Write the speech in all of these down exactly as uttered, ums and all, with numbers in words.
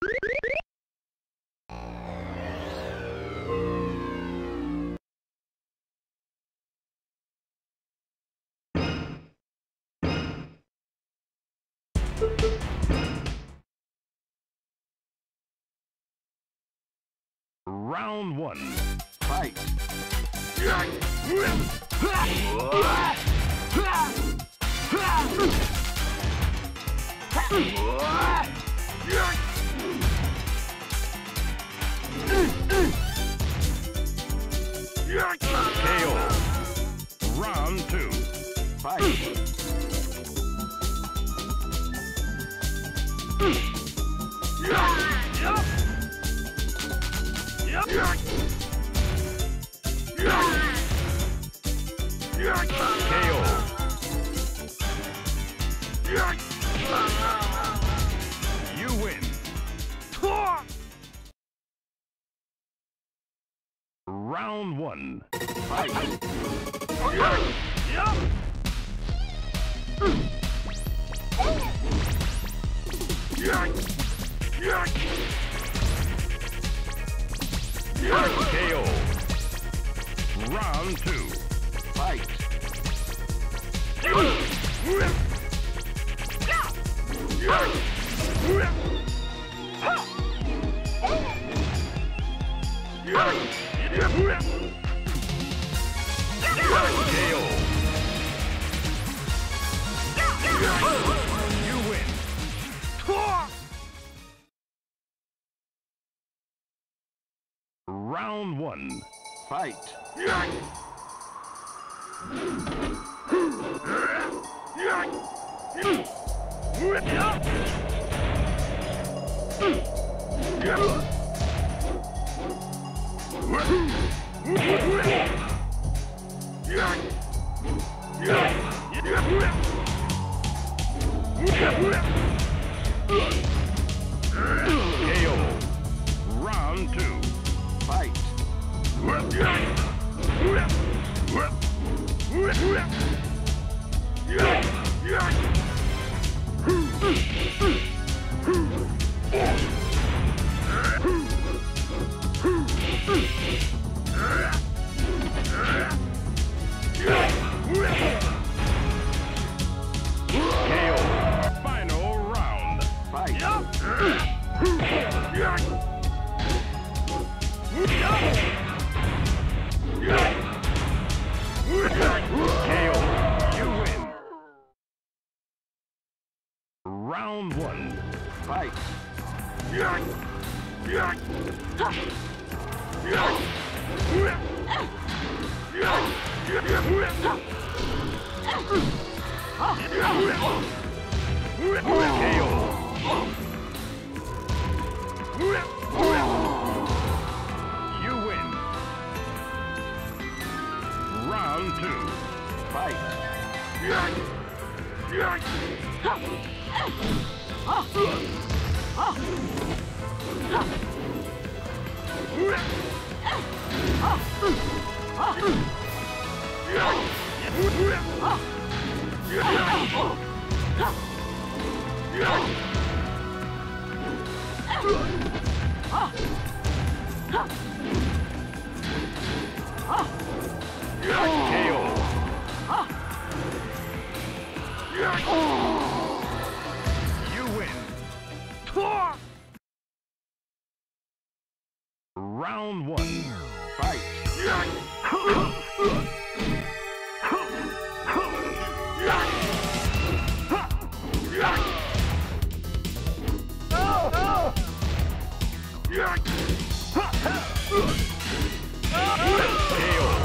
Round one. Fight. K O. Round two. Fight. K O. You win. Round one. Fight. K O. Round two. Fight. K O. You win. Round one. Fight. K O. Round two. Fight. K O. Final round. Fight. K O. You win. Round one. Fight. K O. You win. Round two. Fight. K O. You win. Round one. Fight. K O.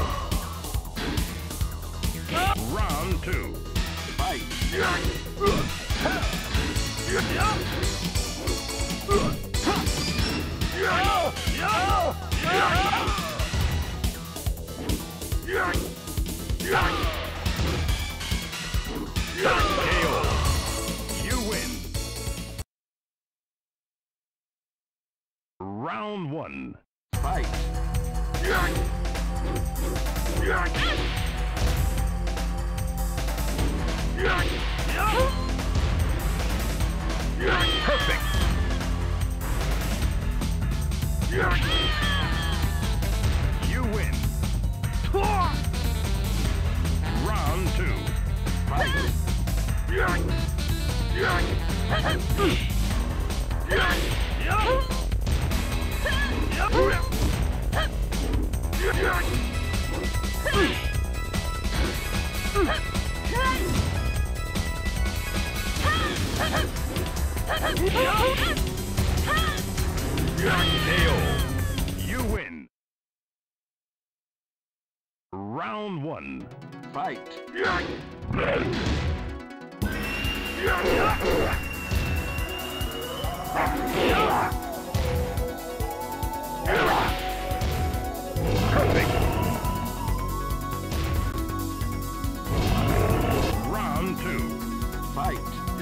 Round two. Fight. K O. You win. Round one. Fight. Perfect. K O. You win. Round one. Fight. Perfect. Round two. Fight.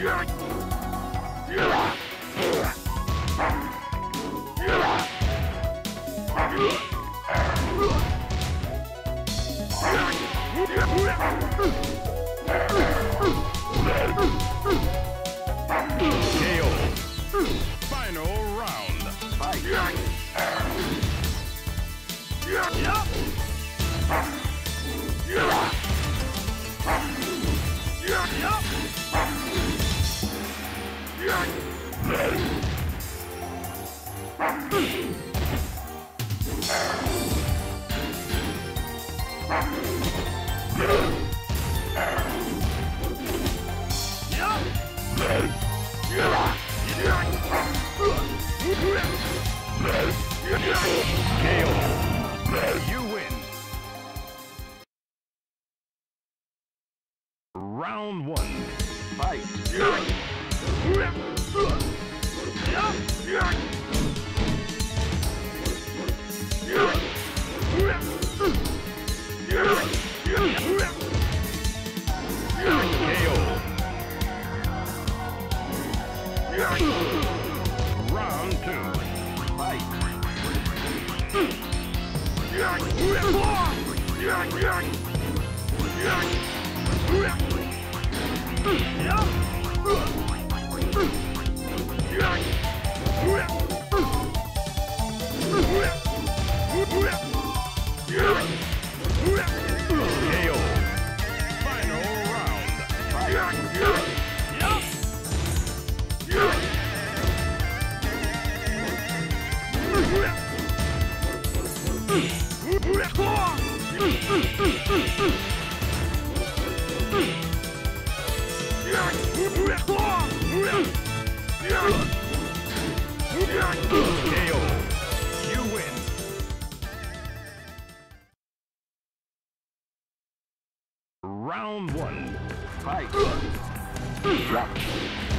K O. Final round. Fight. K O. You win. Round one. Fight. K O. Round two. Fight. K O. Final round. K O. You win. Round one. Fight.